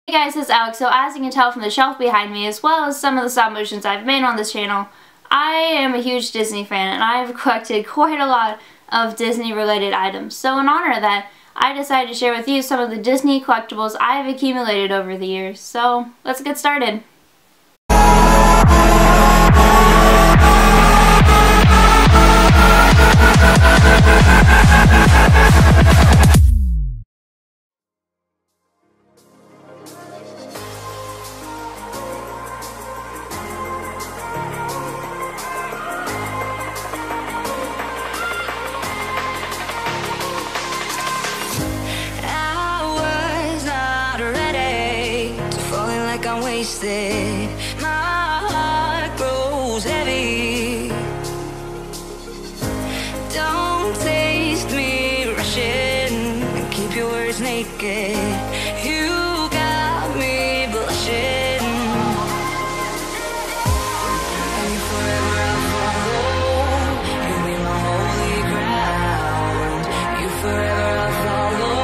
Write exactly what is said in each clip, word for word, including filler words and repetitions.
Hey guys, it's Alex. So as you can tell from the shelf behind me, as well as some of the stop motions I've made on this channel, I am a huge Disney fan and I've collected quite a lot of Disney related items. So in honor of that, I decided to share with you some of the Disney collectibles I've accumulated over the years. So let's get started. I'm wasted, my heart grows heavy. Don't taste me rushing, keep your words naked. You got me blushing, and you forever I'll follow. You be my holy ground. You forever I'll follow.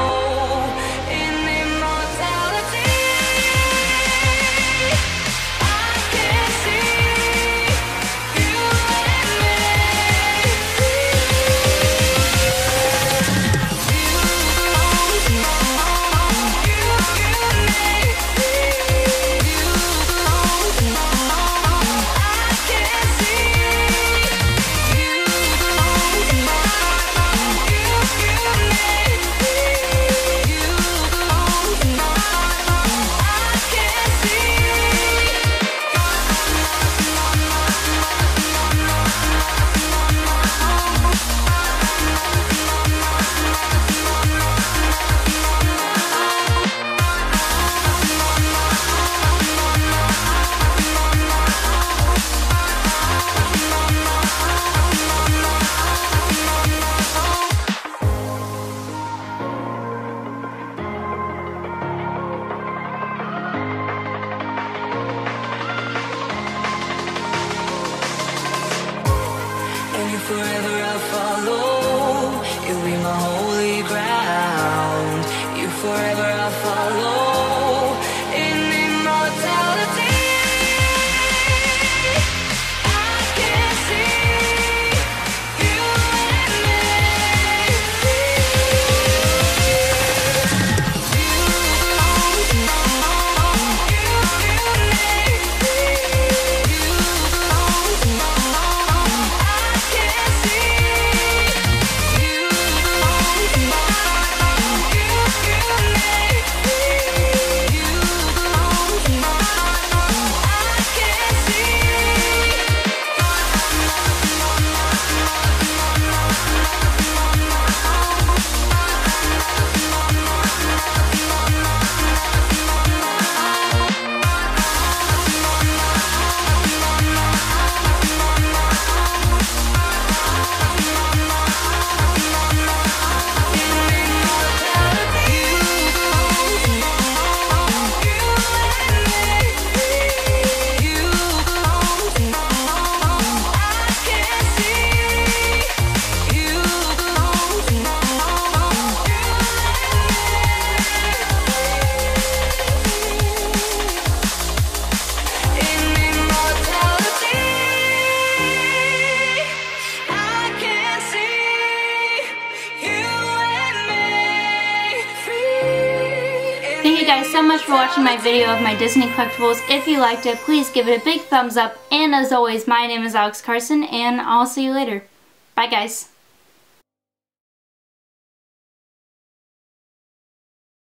Forever I'll follow. You'll be my holy ground. You forever I'll follow. In immortality, I can see you and me. Thank you guys so much for watching my video of my Disney collectibles. If you liked it, please give it a big thumbs up. And as always, my name is Alex Carson, and I'll see you later. Bye guys.